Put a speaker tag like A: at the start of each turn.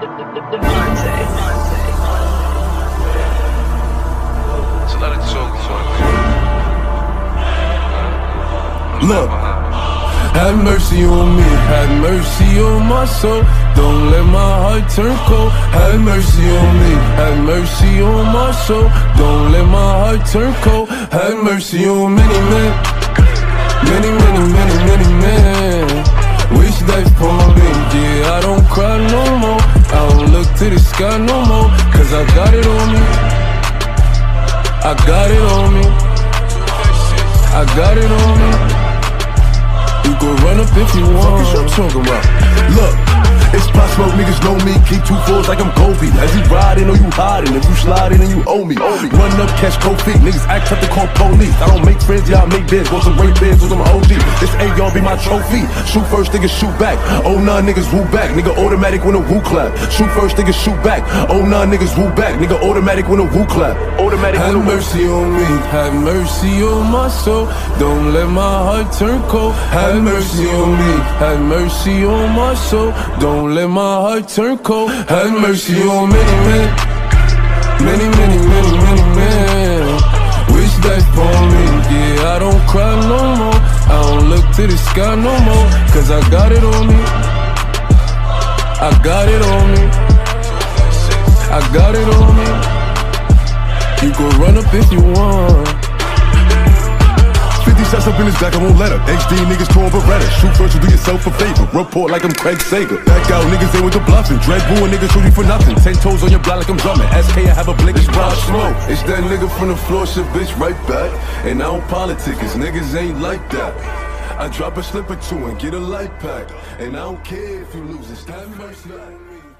A: Look, have mercy on me, have mercy on my soul. Don't let my heart turn cold. Have mercy on me, have mercy on my soul. Don't let my heart turn cold. Have mercy on many men, many, many, many, many men. Wish life upon me, yeah, I don't cry no more. I don't look to the sky no more, cause I got it on me. I got it on me. I got it on me. You can run up if you want. What you talking about? Look, it's Pop Smoke, niggas know me. Keep 2 fours like I'm Kobe. As you riding or you hiding, if you sliding and you owe me. Run up, catch cold feet. Niggas act tough to call police. I don't make friends, yeah, I make bids. Want some rape bids, want some OG. This AR be my trophy. Shoot first, niggas shoot back. Oh nah, niggas woo back. Nigga automatic when a woo clap. Shoot first, niggas shoot back. Oh nah, niggas woo back. Nigga automatic when a woo clap. Automatic. Have mercy on me, have mercy on my soul. Don't let my heart turn cold. Have mercy on me, have mercy on my soul. Don't let my heart turn cold. Have mercy on many men, many, many, many, many men. Wish life upon me, yeah, I don't cry no more. I don't look to the sky no more, cause I got it on me. I got it on me. I got it on me. You can run up if you want. 50 shots up in his back, I won't let her. HD niggas torn Beretta. Shoot first, you do yourself a favor. Report like I'm Craig Sager. Back out, niggas they with the bluffing. Dread boo and niggas shoot you for nothing. 10 toes on your block like I'm drumming. SK, I have a blink, it's Pop Smoke. It's that nigga from the floor, shit bitch right back. And I don't politic, cause niggas ain't like that. I drop a slip or two and get a light pack. And I don't care if you lose, it's time mercy on me.